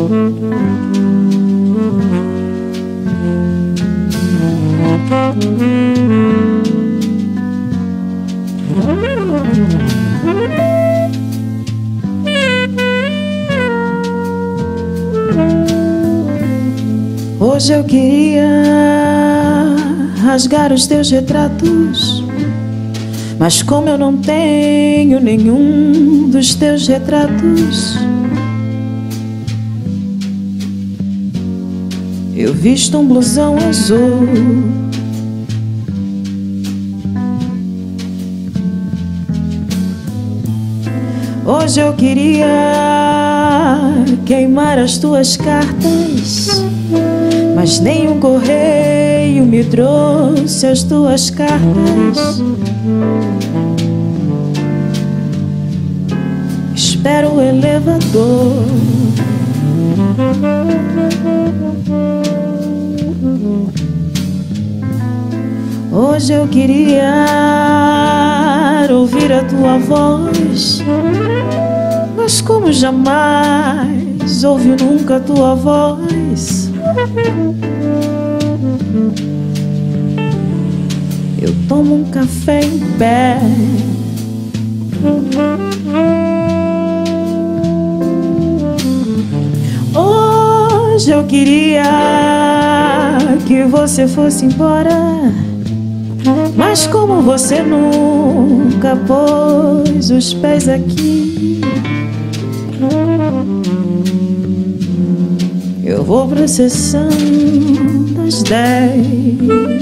Hoje eu queria rasgar os teus retratos, mas como eu não tenho nenhum dos teus retratos, eu visto um blusão azul. Hoje eu queria queimar as tuas cartas, mas nenhum correio me trouxe as tuas cartas. Espero o elevador. Hoje eu queria ouvir a tua voz, mas como jamais ouvi nunca a tua voz, eu tomo um café em pé. Hoje eu queria que você fosse embora, mas como você nunca pôs os pés aqui, eu vou pra sessão das 10.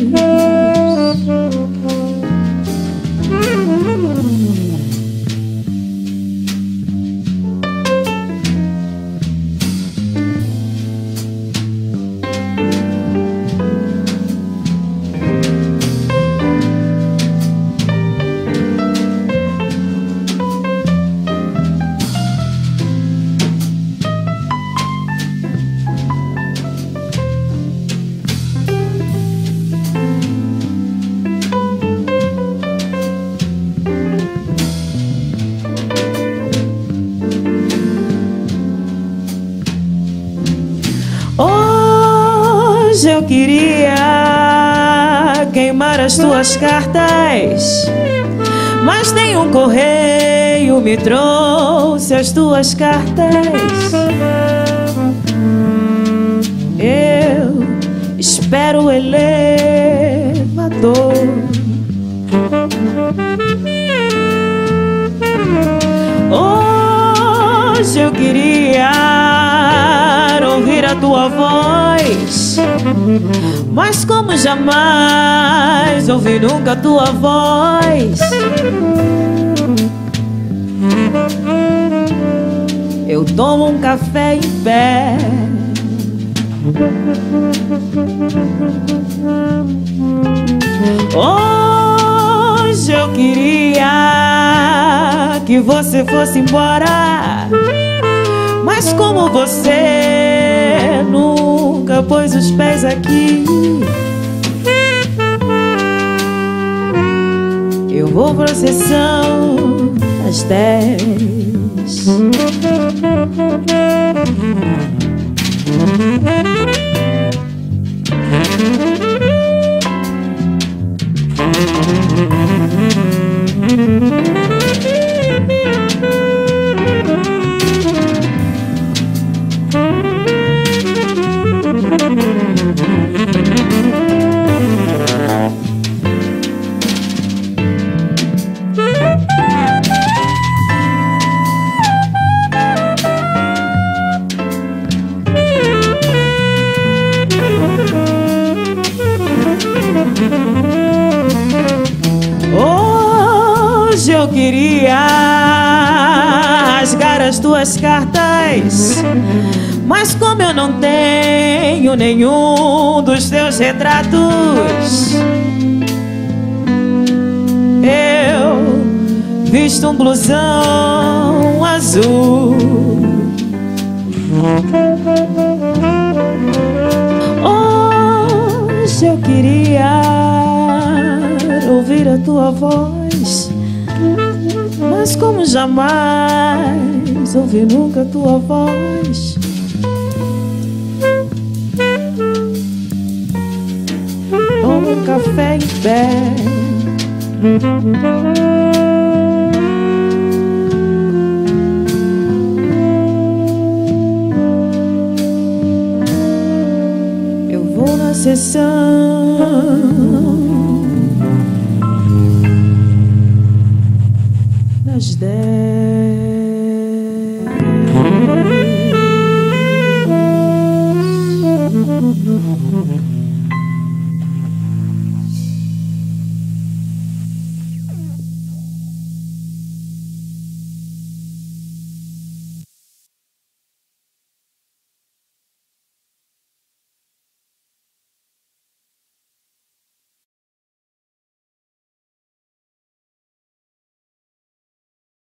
Hoje eu queria queimar as tuas cartas, mas nenhum correio me trouxe as tuas cartas. Eu espero o elevador. Hoje eu queria ouvir a tua voz, mas como jamais ouvi nunca a tua voz, eu tomo um café em pé. Hoje eu queria que você fosse embora, mas como você nunca pôs os pés aqui, eu vou pra sessão às 10. Hoje eu queria rasgar as tuas cartas, mas como eu não tenho nenhum dos teus retratos, eu visto um blusão azul. Hoje eu queria ouvir a tua voz, mas como jamais ouvi nunca a tua voz, Eu vou na sessão das 10.